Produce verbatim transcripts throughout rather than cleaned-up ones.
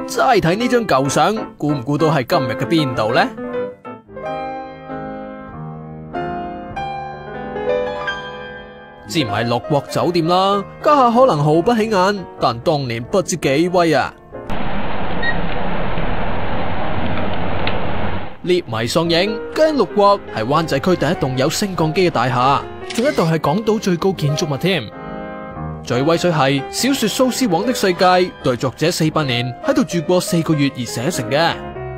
齋睇呢張舊相，估唔估到係今日嘅邊度呢？知唔係六國酒店啦，家下可能毫不起眼，但當年不知幾威啊！獵迷喪影，間六國係灣仔區第一棟有升降機嘅大廈，仲一度係港島最高建築物添。最威水係小說《蘇斯黃的世界》，對作者四百年喺度住過四個月而寫成嘅。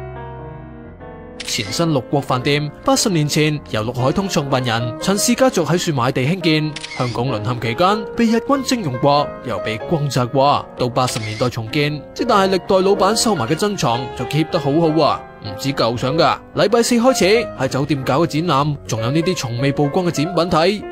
前身六國飯店，八十年前由陸海通創辦人陳氏家族喺處買地興建。香港淪陷期間被日軍徵用過，又被轟炸過，到八十年代重建。即但係歷代老闆收埋嘅珍藏就 keep 得好好啊！唔止舊相噶，禮拜四開始喺酒店搞嘅展覽，仲有呢啲從未曝光嘅展品睇。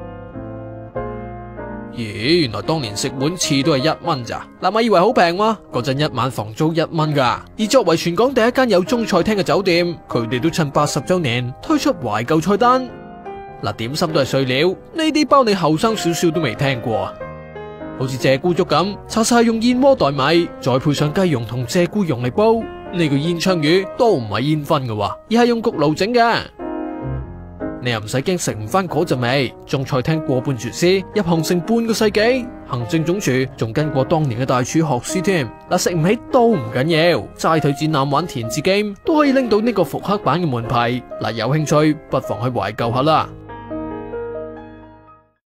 咦，原來當年食碗翅都係一蚊咋？嗱，咪以為好平嗎？嗰陣一晚房租一蚊噶。而作為全港第一間有中菜廳嘅酒店，佢哋都趁八十周年推出懷舊菜單。嗱，點心都係碎料，呢啲包你後生少少都未聽過。好似鷓鴣粥咁，查實係用燕窩代米，再配上雞蓉同鷓鴣蓉嚟煲。呢個煙槍魚都唔係煙燻嘅，而係用焗爐整嘅。你又唔使驚食唔翻嗰陣味。中菜廳過半廚師入行成半個世紀，行政總廚仲跟過當年嘅大廚學師添。嗱，食唔起都唔緊要，齋睇展覽玩填字 game 都可以拎到呢個復刻版嘅門牌。嗱，有興趣不妨去懷舊下啦。